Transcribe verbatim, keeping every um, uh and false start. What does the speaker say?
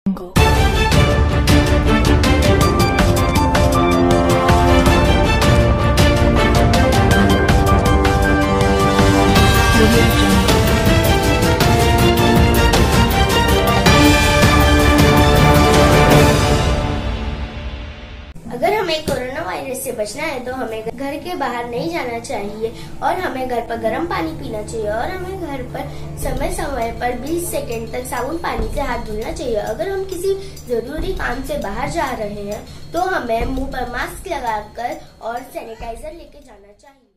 अगर हमें corona virus से बचना है तो हमें घर के बाहर नहीं जाना चाहिए और हमें घर पर गर्म पानी पीना चाहिए और हमें घर पर समय समय पर बीस सेकंड तक साबुन पानी से हाथ धुलना चाहिए। अगर हम किसी जरूरी काम से बाहर जा रहे हैं तो हमें मुंह पर मास्क लगाकर और सैनिटाइजर लेके जाना चाहिए।